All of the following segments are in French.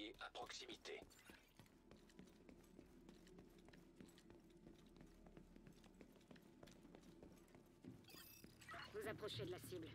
ennemis à proximité. Vous approchez de la cible.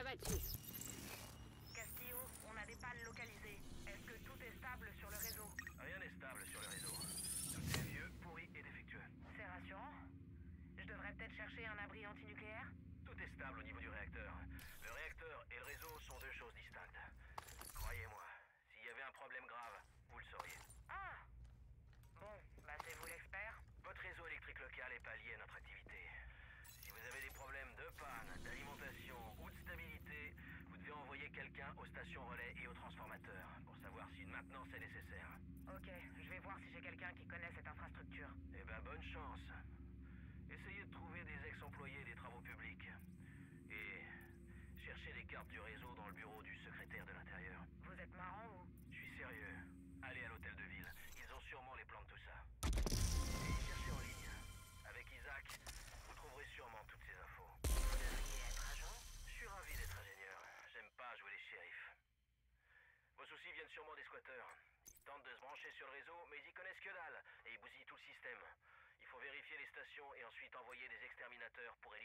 abattu. Castillo, on a des pannes localisées. Est-ce que tout est stable sur le réseau? Rien n'est stable sur le réseau. Tout est vieux, pourri et défectueux. C'est rassurant. Je devrais peut-être chercher un abri antinucléaire? Tout est stable au niveau du réacteur. Le réacteur et le réseau sont deux choses distinctes. Croyez-moi, s'il y avait un problème grave, vous le sauriez. Ah! Bon, bah c'est vous l'expert. Votre réseau électrique local est pas lié à notre activité. Si vous avez des problèmes de panne, d'alimentation ou de stabilité, vous devez envoyer quelqu'un aux stations relais et aux transformateurs pour savoir si une maintenance est nécessaire. Ok, je vais voir si j'ai quelqu'un qui connaît cette infrastructure. Eh ben, bonne chance. Essayez de trouver des ex-employés des travaux publics. Et cherchez les cartes du réseau dans le bureau du secrétaire de l'Intérieur. Vous êtes marrant, vous? Je suis sérieux. Allez à l'hôtel de ville. Ils ont sûrement les plans de tout ça. Et cherchez en ligne. Avec Isaac, vous trouverez sûrement toutes ces infos. Vous devriez être agent? Je suis ravi d'être ingénieur. J'aime pas jouer les shérifs. Vos soucis viennent sûrement des squatteurs. Ils tentent de se brancher sur le réseau, mais ils y connaissent que dalle. Et ils bousillent tout le système. Il faut vérifier les stations et ensuite envoyer des exterminateurs pour